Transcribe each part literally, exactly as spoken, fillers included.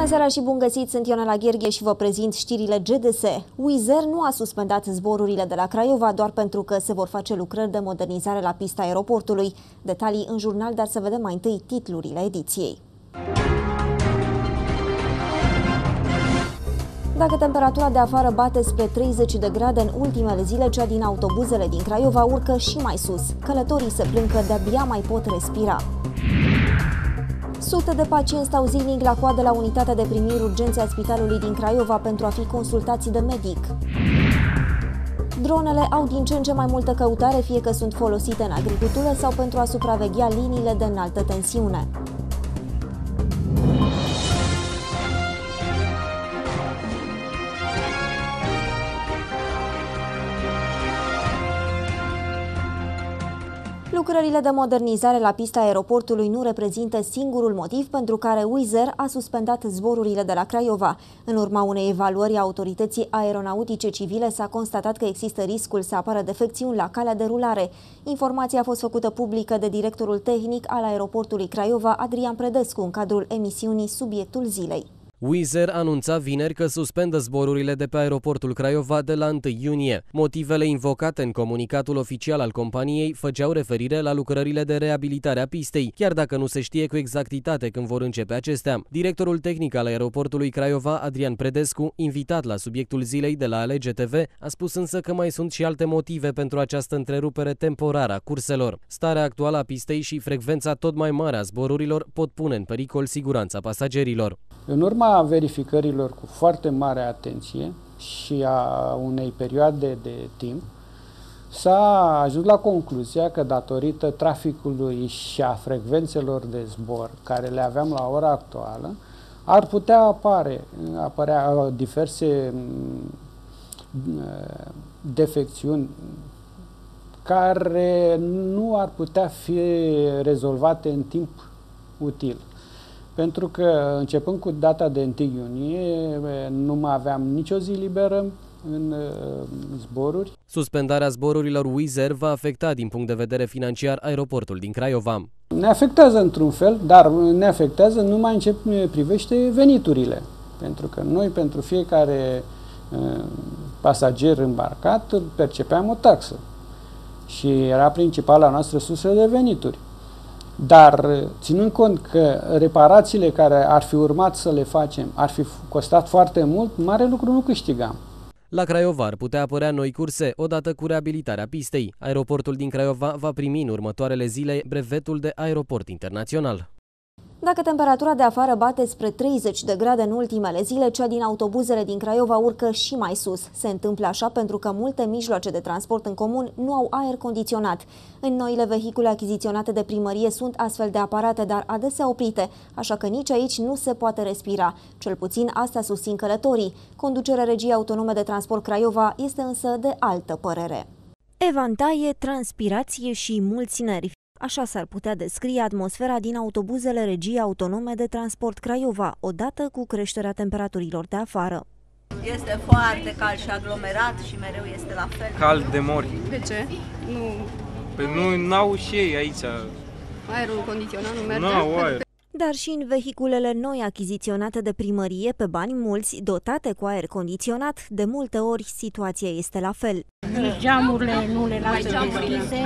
seara și bun găsit, sunt Ionela Gherghe și vă prezint știrile G D S. Wizz Air nu a suspendat zborurile de la Craiova doar pentru că se vor face lucrări de modernizare la pista aeroportului. Detalii în jurnal, dar să vedem mai întâi titlurile ediției. Dacă temperatura de afară bate spre treizeci de grade în ultimele zile, cea din autobuzele din Craiova urcă și mai sus. Călătorii se plâng că de-abia mai pot respira. Sute de pacienți stau zilnic la coadă la unitatea de primiri urgențe a Spitalului din Craiova pentru a fi consultați de medic. Dronele au din ce în ce mai multă căutare, fie că sunt folosite în agricultură sau pentru a supraveghea liniile de înaltă tensiune. Lucrările de modernizare la pista aeroportului nu reprezintă singurul motiv pentru care Wizz Air a suspendat zborurile de la Craiova. În urma unei evaluări a Autorității Aeronautice Civile s-a constatat că există riscul să apară defecțiuni la calea de rulare. Informația a fost făcută publică de directorul tehnic al aeroportului Craiova, Adrian Predescu, în cadrul emisiunii Subiectul Zilei. Wizz Air anunța vineri că suspendă zborurile de pe aeroportul Craiova de la întâi iunie. Motivele invocate în comunicatul oficial al companiei făceau referire la lucrările de reabilitare a pistei, chiar dacă nu se știe cu exactitate când vor începe acestea. Directorul tehnic al aeroportului Craiova, Adrian Predescu, invitat la Subiectul Zilei de la Alege T V, a spus însă că mai sunt și alte motive pentru această întrerupere temporară a curselor. Starea actuală a pistei și frecvența tot mai mare a zborurilor pot pune în pericol siguranța pasagerilor. În urma verificărilor cu foarte mare atenție și a unei perioade de timp, s-a ajuns la concluzia că datorită traficului și a frecvențelor de zbor care le aveam la ora actuală, ar putea apare, apărea diverse defecțiuni care nu ar putea fi rezolvate în timp util. Pentru că, începând cu data de întâi iunie, nu mai aveam nicio zi liberă în zboruri. Suspendarea zborurilor Wizz Air va afecta din punct de vedere financiar aeroportul din Craiova. Ne afectează într-un fel, dar ne afectează numai în ce privește veniturile. Pentru că noi, pentru fiecare pasager îmbarcat, percepeam o taxă. Și era principala noastră sursă de venituri. Dar, ținând cont că reparațiile care ar fi urmat să le facem ar fi costat foarte mult, mare lucru nu câștigam. La Craiova ar putea apărea noi curse, odată cu reabilitarea pistei. Aeroportul din Craiova va primi în următoarele zile brevetul de aeroport internațional. Dacă temperatura de afară bate spre treizeci de grade în ultimele zile, cea din autobuzele din Craiova urcă și mai sus. Se întâmplă așa pentru că multe mijloace de transport în comun nu au aer condiționat. În noile vehicule achiziționate de primărie sunt astfel de aparate, dar adesea oprite, așa că nici aici nu se poate respira. Cel puțin asta susțin călătorii. Conducerea Regiei Autonome de Transport Craiova este însă de altă părere. Evantaie, transpirație și mulți nervi. Așa s-ar putea descrie atmosfera din autobuzele Regiei Autonome de Transport Craiova, odată cu creșterea temperaturilor de afară. Este foarte cald și aglomerat și mereu este la fel. Cald de mori. De ce? Nu... Păi nu n-au și ei aici. Aerul condiționat nu merge? Nu au aer. Dar și în vehiculele noi achiziționate de primărie pe bani mulți, dotate cu aer condiționat, de multe ori situația este la fel. Nici geamurile nu le lasă deschise.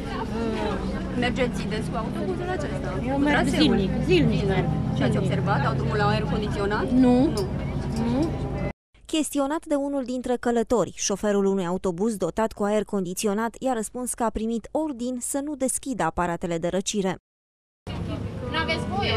Mergeți des cu autobuzul acesta? Eu merg zilnic, zilnic merg. Și ați observat? Au drumul la aer condiționat? Nu. Nu. Nu. Chestionat de unul dintre călători, șoferul unui autobuz dotat cu aer condiționat i-a răspuns că a primit ordin să nu deschidă aparatele de răcire. Nu aveți voie.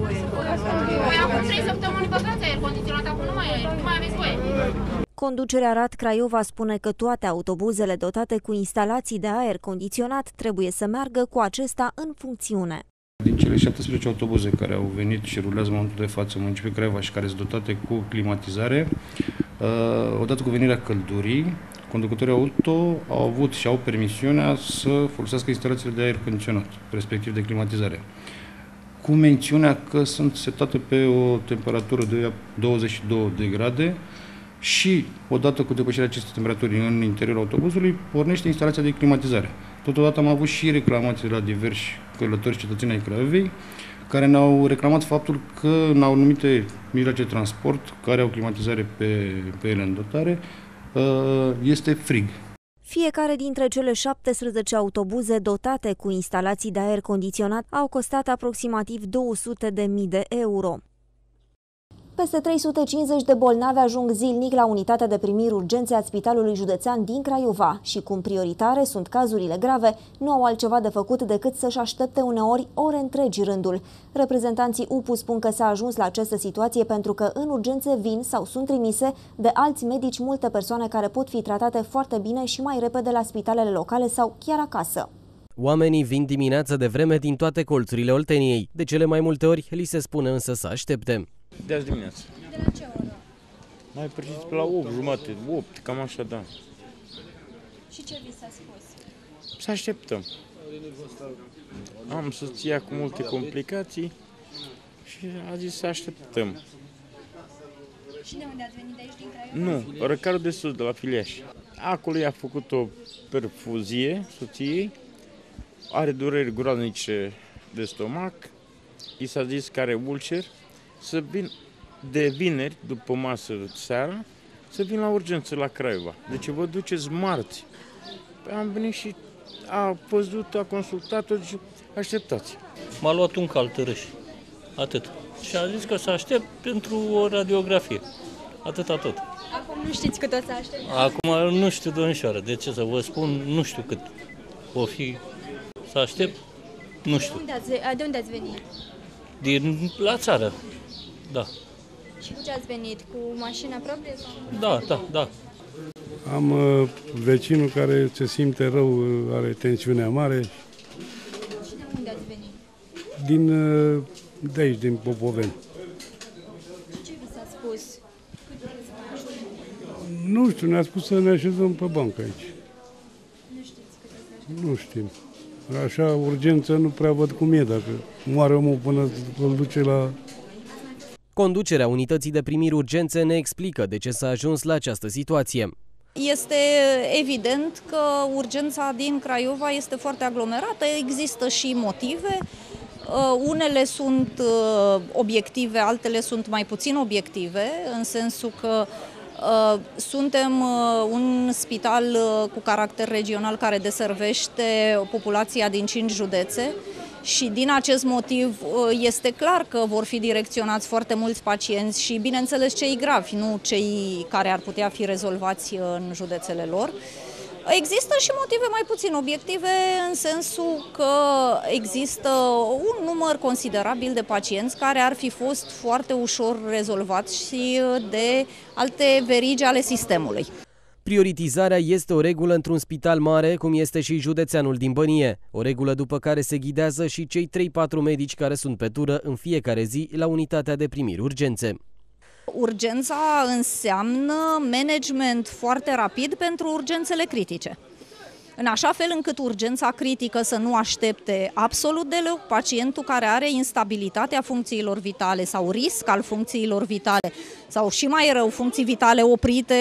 Voi acum trei săptămâni băgați aer condiționat, acum nu mai, nu mai aveți voie. Conducerea R A T Craiova spune că toate autobuzele dotate cu instalații de aer condiționat trebuie să meargă cu acesta în funcțiune. Din cele șaptesprezece autobuze care au venit și rulează în momentul de față în municipiul Craiova și care sunt dotate cu climatizare, odată cu venirea căldurii, conducătorii auto au avut și au permisiunea să folosească instalațiile de aer condiționat, respectiv de climatizare, cu mențiunea că sunt setate pe o temperatură de douăzeci și două de grade și, odată cu depășirea acestei temperaturi în interiorul autobuzului, pornește instalația de climatizare. Totodată am avut și reclamații la diversi călători cetățeni ai Craiovei, care ne-au reclamat faptul că în anumite mijloace de transport care au climatizare pe, pe ele în dotare, este frig. Fiecare dintre cele șaptesprezece autobuze dotate cu instalații de aer condiționat au costat aproximativ două sute de mii de euro. Peste trei sute cincizeci de bolnavi ajung zilnic la unitatea de primiri urgențe a Spitalului Județean din Craiova și, cum prioritare sunt cazurile grave, nu au altceva de făcut decât să-și aștepte uneori ore întregi rândul. Reprezentanții U P U spun că s-a ajuns la această situație pentru că în urgențe vin sau sunt trimise de alți medici multe persoane care pot fi tratate foarte bine și mai repede la spitalele locale sau chiar acasă. Oamenii vin dimineața de vreme din toate colțurile Olteniei. De cele mai multe ori li se spune însă să aștepte. De azi dimineață. De la ce oră? Mai precis pe la opt, jumate, opt, cam așa, da. Și ce vi s-a spus? Să așteptăm. Am soția cu multe complicații și a zis să așteptăm. Și de unde ați venit, de aici, din Craiova? Nu, Răcarul de Sus, de la Filiaș. Acolo i-a făcut o perfuzie soției, are dureri groaznice de stomac, i s-a zis că are ulcer, să vin de vineri, după masă seara, să vin la urgență la Craiova. Deci vă duceți marți. Păi am venit și a văzut, a consultat-o, zice, așteptați. M-a luat un cal târâș, atât. Și a zis că să aștept pentru o radiografie. Atâta tot. Acum nu știți cât o să așteptați? Acum nu știu, domnișoară, de ce să vă spun, nu știu cât o fi să aștept, nu știu. De unde ați, de unde ați venit? Din la țară, da. Și cu ce ați venit? Cu mașina proprie? Sau? Da, da, da. Am uh, vecinul care se simte rău, uh, are tensiunea mare. Și de unde ați venit? Din, uh, de aici, din Popoveni. Ce vi s-a spus? Cât vreți să vă ajute? Nu știu, ne-a spus să ne așezăm pe bancă aici. Nu știți cât vreți să Nu știm. Așa, urgență, nu prea văd cum e, dacă moare omul până îl duce la... Conducerea unității de primiri urgențe ne explică de ce s-a ajuns la această situație. Este evident că urgența din Craiova este foarte aglomerată, există și motive. Unele sunt obiective, altele sunt mai puțin obiective, în sensul că suntem un spital cu caracter regional care deservește populația din cinci județe și din acest motiv este clar că vor fi direcționați foarte mulți pacienți și, bineînțeles, cei gravi, nu cei care ar putea fi rezolvați în județele lor. Există și motive mai puțin obiective, în sensul că există un număr considerabil de pacienți care ar fi fost foarte ușor rezolvați și de alte verigi ale sistemului. Prioritizarea este o regulă într-un spital mare, cum este și județeanul din Bănie, o regulă după care se ghidează și cei trei patru medici care sunt pe tură în fiecare zi la unitatea de primiri urgențe. Urgența înseamnă management foarte rapid pentru urgențele critice. În așa fel încât urgența critică să nu aștepte absolut deloc pacientul care are instabilitatea funcțiilor vitale sau risc al funcțiilor vitale sau și mai rău funcții vitale oprite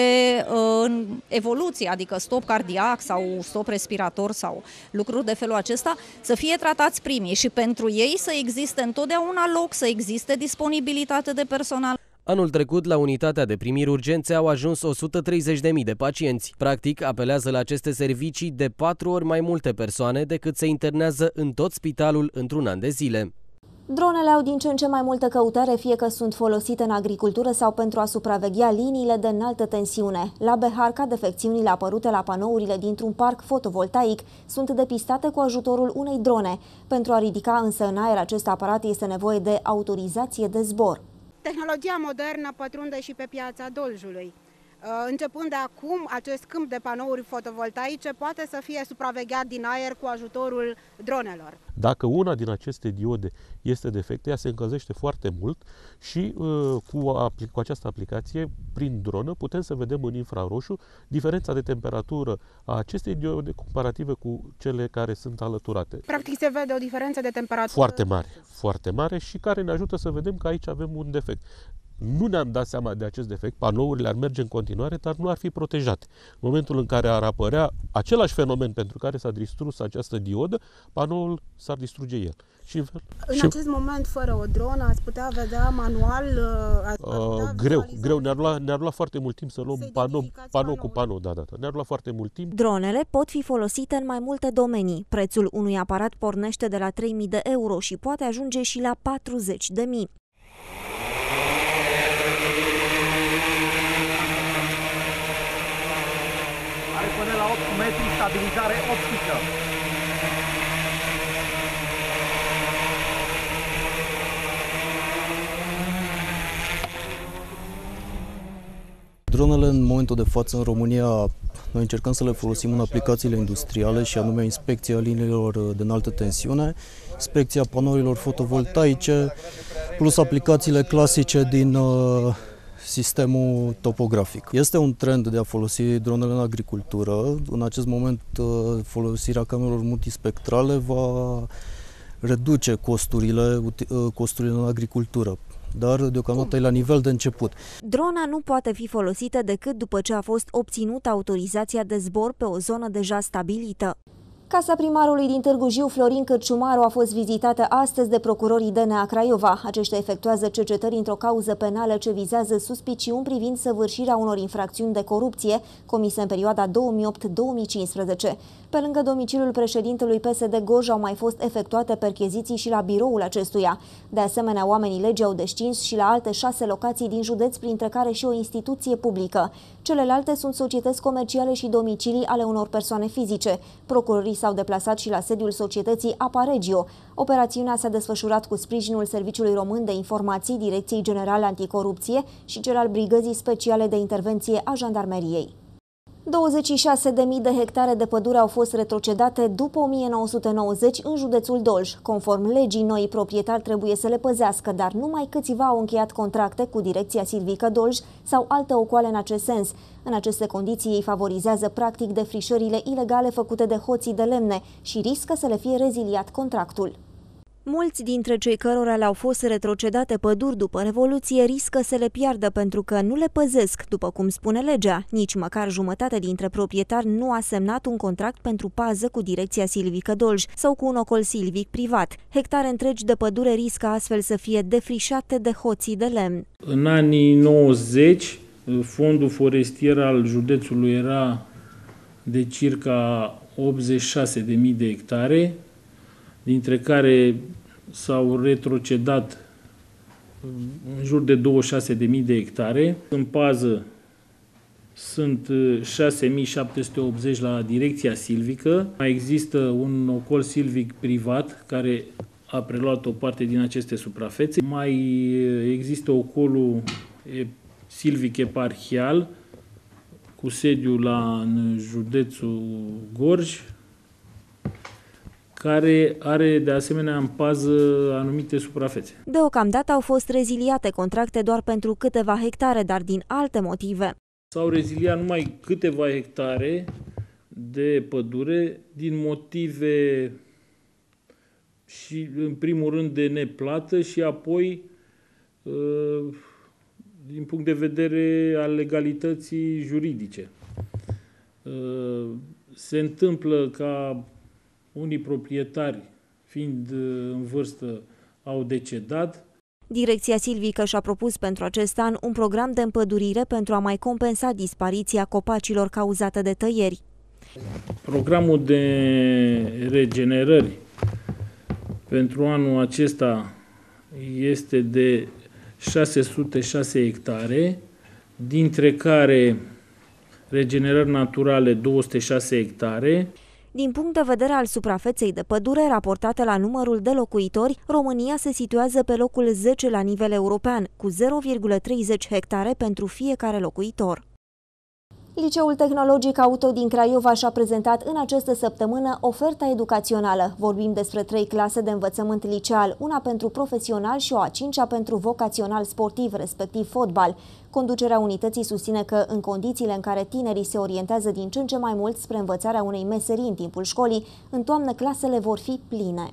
în evoluție, adică stop cardiac sau stop respirator sau lucruri de felul acesta, să fie tratați primii și pentru ei să existe întotdeauna loc, să existe disponibilitate de personal. Anul trecut, la unitatea de primiri urgențe au ajuns o sută treizeci de mii de pacienți. Practic, apelează la aceste servicii de patru ori mai multe persoane decât se internează în tot spitalul într-un an de zile. Dronele au din ce în ce mai multă căutare, fie că sunt folosite în agricultură sau pentru a supraveghea liniile de înaltă tensiune. La Beharca, defecțiunile apărute la panourile dintr-un parc fotovoltaic sunt depistate cu ajutorul unei drone. Pentru a ridica însă în aer acest aparat este nevoie de autorizație de zbor. Tehnologia modernă pătrunde și pe piața Doljului. Începând de acum, acest câmp de panouri fotovoltaice poate să fie supravegheat din aer cu ajutorul dronelor. Dacă una din aceste diode este defectă, ea se încălzește foarte mult și cu, cu această aplicație, prin dronă, putem să vedem în infraroșu diferența de temperatură a acestei diode comparative cu cele care sunt alăturate. Practic se vede o diferență de temperatură foarte mare, foarte mare și care ne ajută să vedem că aici avem un defect. nu ne-am dat seama de acest defect, panourile ar merge în continuare, dar nu ar fi protejate. În momentul în care ar apărea același fenomen pentru care s-a distrus această diodă, panoul s-ar distruge el. Și, în și, acest moment, fără o dronă, ați putea vedea manual? Ați uh, greu, greu. Ne-ar lua, ne-ar lua foarte mult timp să luăm panou, panou cu panou. Da, da, da. Ne-ar lua foarte mult timp. Dronele pot fi folosite în mai multe domenii. Prețul unui aparat pornește de la trei mii de euro și poate ajunge și la patruzeci de mii. Are până la opt metri stabilizare optică. Dronele în momentul de față în România, noi încercăm să le folosim în aplicațiile industriale și anume inspecția liniilor de înaltă tensiune, inspecția panourilor fotovoltaice, plus aplicațiile clasice din uh, sistemul topografic. Este un trend de a folosi dronele în agricultură. În acest moment uh, folosirea camerelor multispectrale va reduce costurile, uh, costurile în agricultură. Dar deocamdată e la nivel de început. Drona nu poate fi folosită decât după ce a fost obținută autorizația de zbor pe o zonă deja stabilită. Casa primarului din Târgu Jiu, Florin Cârciumaru, a fost vizitată astăzi de procurorii D N A Craiova. Aceștia efectuează cercetări într-o cauză penală ce vizează suspiciuni privind săvârșirea unor infracțiuni de corupție comise în perioada două mii opt două mii cincisprezece. Pe lângă domiciliul președintelui P S D Gorj au mai fost efectuate percheziții și la biroul acestuia. De asemenea, oamenii legii au descins și la alte șase locații din județ, printre care și o instituție publică. Celelalte sunt societăți comerciale și domicilii ale unor persoane fizice. Procurorii s-au deplasat și la sediul societății Aparegio. Operațiunea s-a desfășurat cu sprijinul Serviciului Român de Informații, Direcției Generale Anticorupție și cel al Brigăzii Speciale de Intervenție a Jandarmeriei. douăzeci și șase de mii de hectare de pădure au fost retrocedate după o mie nouă sute nouăzeci în județul Dolj. Conform legii, noii proprietari trebuie să le păzească, dar numai câțiva au încheiat contracte cu Direcția Silvică Dolj sau alte ocoale în acest sens. În aceste condiții, ei favorizează practic defrișările ilegale făcute de hoții de lemne și riscă să le fie reziliat contractul. Mulți dintre cei cărora le-au fost retrocedate păduri după Revoluție riscă să le piardă pentru că nu le păzesc, după cum spune legea. Nici măcar jumătate dintre proprietari nu a semnat un contract pentru pază cu Direcția Silvică Dolj sau cu un ocol silvic privat. Hectare întregi de pădure riscă astfel să fie defrișate de hoții de lemn. În anii nouăzeci, fondul forestier al județului era de circa optzeci și șase de mii de hectare, dintre care s-au retrocedat în jur de douăzeci și șase de mii de hectare. În pază sunt șase mii șapte sute optzeci la Direcția Silvică. Mai există un ocol silvic privat care a preluat o parte din aceste suprafețe. Mai există ocolul silvic eparhial cu sediu la în județul Gorj, care are de asemenea în pază anumite suprafețe. Deocamdată au fost reziliate contracte doar pentru câteva hectare, dar din alte motive. S-au reziliat numai câteva hectare de pădure din motive și în primul rând de neplată și apoi din punct de vedere al legalității juridice. Se întâmplă ca unii proprietari, fiind în vârstă, au decedat. Direcția Silvică și-a propus pentru acest an un program de împădurire pentru a mai compensa dispariția copacilor cauzată de tăieri. Programul de regenerări pentru anul acesta este de șase sute șase hectare, dintre care regenerări naturale două sute șase hectare. Din punct de vedere al suprafeței de pădure raportate la numărul de locuitori, România se situează pe locul zece la nivel european, cu zero virgulă treizeci hectare pentru fiecare locuitor. Liceul Tehnologic Auto din Craiova și-a prezentat în această săptămână oferta educațională. Vorbim despre trei clase de învățământ liceal, una pentru profesional și o a cincea pentru vocațional sportiv, respectiv fotbal. Conducerea unității susține că, în condițiile în care tinerii se orientează din ce în ce mai mult spre învățarea unei meserii în timpul școlii, în toamnă clasele vor fi pline.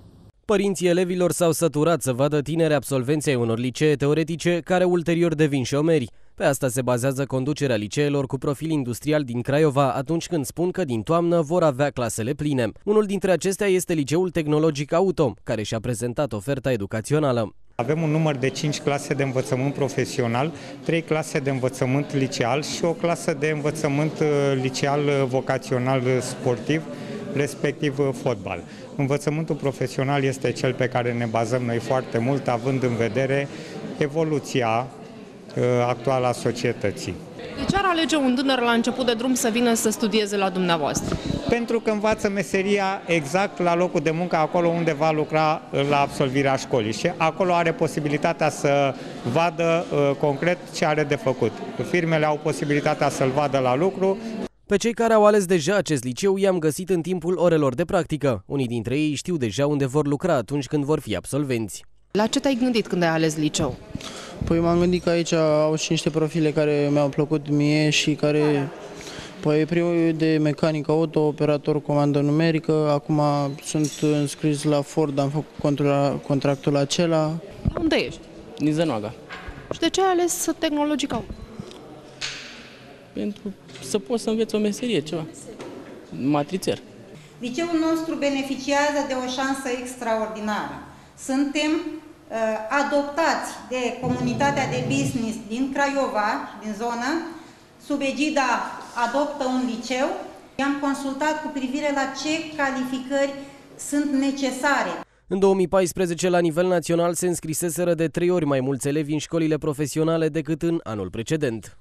Părinții elevilor s-au săturat să vadă tineri absolvenți ai unor licee teoretice care ulterior devin șomeri. Pe asta se bazează conducerea liceelor cu profil industrial din Craiova atunci când spun că din toamnă vor avea clasele pline. Unul dintre acestea este Liceul Tehnologic Auto, care și-a prezentat oferta educațională. Avem un număr de cinci clase de învățământ profesional, trei clase de învățământ liceal și o clasă de învățământ liceal vocațional sportiv, respectiv fotbal. Învățământul profesional este cel pe care ne bazăm noi foarte mult, având în vedere evoluția actuală a societății. De ce ar alege un tânăr la început de drum să vină să studieze la dumneavoastră? Pentru că învață meseria exact la locul de muncă, acolo unde va lucra la absolvirea școlii și acolo are posibilitatea să vadă uh, concret ce are de făcut. Firmele au posibilitatea să-l vadă la lucru. Pe cei care au ales deja acest liceu i-am găsit în timpul orelor de practică. Unii dintre ei știu deja unde vor lucra atunci când vor fi absolvenți. La ce te-ai gândit când ai ales liceu? Păi m-am gândit că aici au și niște profile care mi-au plăcut mie și care... Păi primul de mecanic auto, operator comandă numerică, acum sunt înscris la Ford, am făcut contractul acela. Unde ești? Din Zănoaga. Și de ce ai ales tehnologic auto? Pentru să pot să înveț o meserie, ceva. Matrițer. Liceul nostru beneficiază de o șansă extraordinară. Suntem uh, adoptați de comunitatea de business din Craiova, din zonă, sub egida Adoptă un liceu. I-am consultat cu privire la ce calificări sunt necesare. În două mii paisprezece, la nivel național, se înscriseseră de trei ori mai mulți elevi în școlile profesionale decât în anul precedent.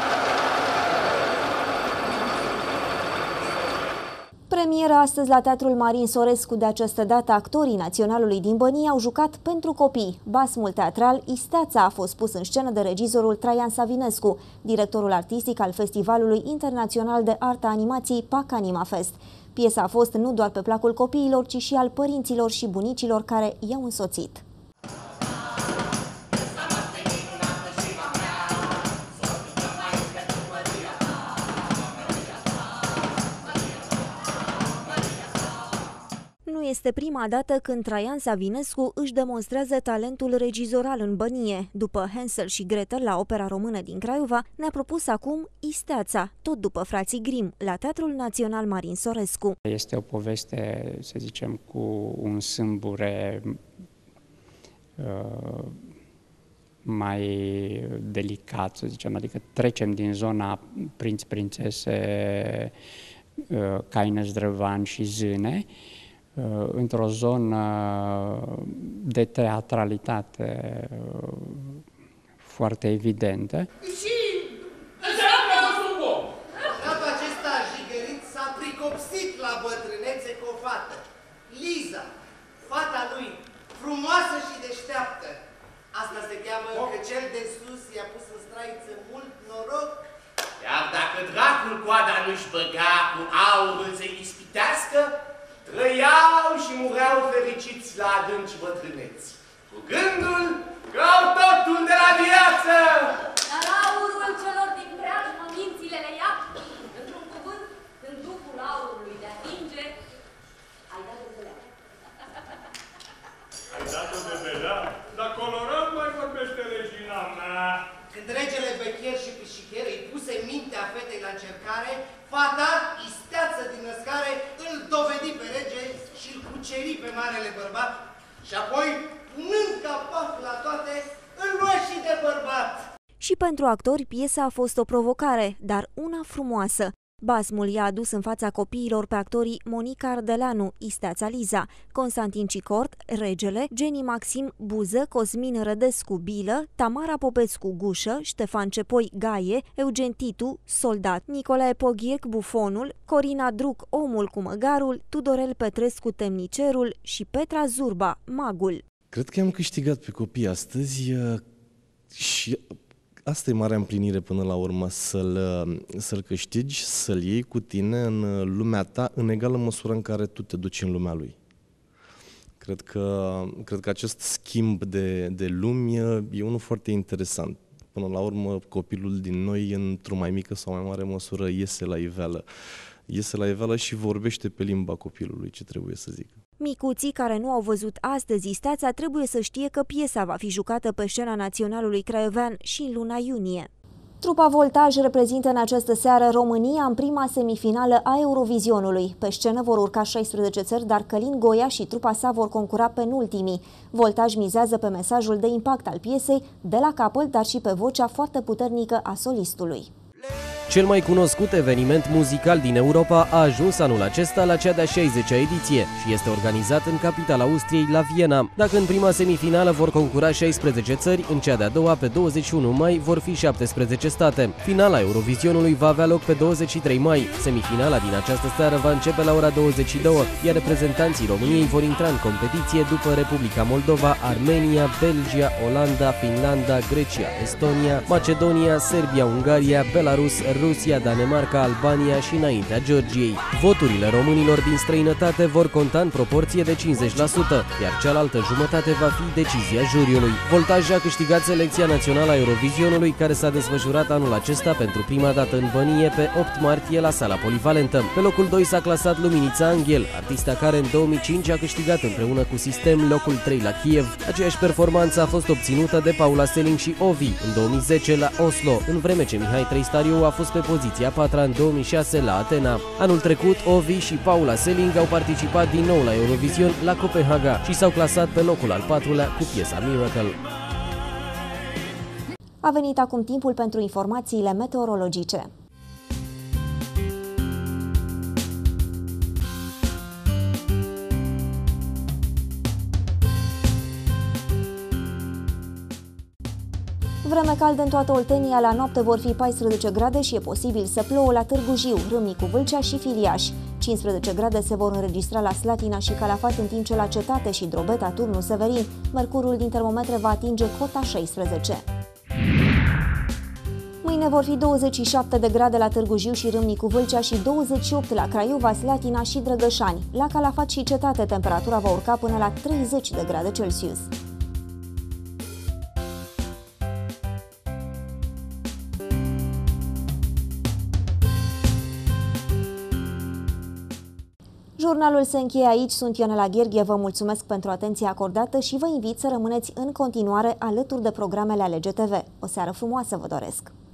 Premieră astăzi la Teatrul Marin Sorescu. De această dată, actorii Naționalului din Bănie au jucat pentru copii. Basmul teatral Isteața a fost pus în scenă de regizorul Traian Savinescu, directorul artistic al Festivalului Internațional de Artă Animației PAC Animafest. Piesa a fost nu doar pe placul copiilor, ci și al părinților și bunicilor care i-au însoțit. Nu este prima dată când Traian Savinescu își demonstrează talentul regizoral în Bănie. După Hansel și Gretel la Opera Română din Craiova, ne-a propus acum Isteața, tot după frații Grimm, la Teatrul Național Marin Sorescu. Este o poveste, să zicem, cu un sâmbure uh, mai delicat, să zicem, adică trecem din zona prinț-prințese, uh, Caine, Zdrăvan și Zâne, într-o zonă de teatralitate foarte evidentă. Și înseamnă mă Băiatul acesta jigărit s-a pricopsit la bătrânețe cu o fată, Liza, fata lui, frumoasă și deșteaptă. Asta se cheamă că cel de sus i-a pus în straiță mult noroc. Iar dacă dracul coada nu-și băga cu aurul să-i ispitească, trăiau și mureau fericiți la adânci bătrâneți, cu gândul că au totul de la viață. Dar aurul celor din preajmă mințile le ia, într-un cuvânt, când duhul aurului de atinge, ai dat de belea. Ai dat-o de belea? Dar colorat mai vorbește regina mea. Când regele Becher și Pișicher îi puse mintea fetei la încercare, fata, Isteață din născare, îl dovedi pe rege și îl cuceri pe marele bărbat și apoi, punând capac la toate, îl lua și de bărbat. Și pentru actori, piesa a fost o provocare, dar una frumoasă. Basmul i-a adus în fața copiilor pe actorii Monica Ardeleanu, Isteața Liza, Constantin Cicort, Regele, Jenny Maxim Buză, Cosmin Rădescu Bilă, Tamara Popescu Gușă, Ștefan Cepoi Gaie, Eugen Titu Soldat, Nicolae Poghirc Bufonul, Corina Druc Omul cu măgarul, Tudorel Petrescu Temnicerul și Petra Zurba Magul. Cred că am câștigat pe copii astăzi și asta e marea împlinire până la urmă, să-l, să-l câștigi, să-l iei cu tine în lumea ta, în egală măsură în care tu te duci în lumea lui. Cred că, cred că acest schimb de, de lumi e unul foarte interesant. Până la urmă, copilul din noi, într-o mai mică sau mai mare măsură, iese la iveală. Iese la iveală și vorbește pe limba copilului, ce trebuie să zică. Micuții care nu au văzut astăzi Isteața trebuie să știe că piesa va fi jucată pe scena Naționalului Craiovean și în luna iunie. Trupa Voltaj reprezintă în această seară România în prima semifinală a Eurovizionului. Pe scenă vor urca șaisprezece țări, dar Călin Goia și trupa sa vor concura penultimii. Voltaj mizează pe mesajul de impact al piesei, de la capăt, dar și pe vocea foarte puternică a solistului. Cel mai cunoscut eveniment muzical din Europa a ajuns anul acesta la cea de-a șaizecea ediție și este organizat în capitala Austriei, la Viena. Dacă în prima semifinală vor concura șaisprezece țări, în cea de-a doua, pe douăzeci și unu mai, vor fi șaptesprezece state. Finala Eurovizionului va avea loc pe douăzeci și trei mai. Semifinala din această seară va începe la ora douăzeci și două, iar reprezentanții României vor intra în competiție după Republica Moldova, Armenia, Belgia, Olanda, Finlanda, Grecia, Estonia, Macedonia, Serbia, Ungaria, Belarus, Rusia, Danemarca, Albania și înaintea Georgiei. Voturile românilor din străinătate vor conta în proporție de cincizeci la sută, iar cealaltă jumătate va fi decizia juriului. Voltaj a câștigat selecția națională a Eurovizionului, care s-a desfășurat anul acesta pentru prima dată în Bănie pe opt martie la Sala Polivalentă. Pe locul doi s-a clasat Luminița Anghel, artista care în două mii cinci a câștigat împreună cu Sistem locul trei la Kiev. Aceeași performanță a fost obținută de Paula Selling și Ovi în două mii zece la Oslo, în vreme ce Mihai Trăistariu a fost pe poziția a patra în două mii șase la Atena. Anul trecut, Ovi și Paula Selling au participat din nou la Eurovision la Copenhaga și s-au clasat pe locul al patrulea cu piesa Miracle. A venit acum timpul pentru informațiile meteorologice. Vreme caldă în toată Oltenia, la noapte vor fi paisprezece grade și e posibil să plouă la Târgu Jiu, Râmnicu Vâlcea și Filiaș. cincisprezece grade se vor înregistra la Slatina și Calafat, în timp ce la Cetate și Drobeta, Turnu Severin, mercurul din termometre va atinge cota șaisprezece. Mâine vor fi douăzeci și șapte de grade la Târgu Jiu și Râmnicu Vâlcea și douăzeci și opt la Craiova, Slatina și Drăgășani. La Calafat și Cetate temperatura va urca până la treizeci de grade Celsius. Jurnalul se încheie aici, sunt Ionela Gherghe, vă mulțumesc pentru atenția acordată și vă invit să rămâneți în continuare alături de programele ale G T V. O seară frumoasă vă doresc!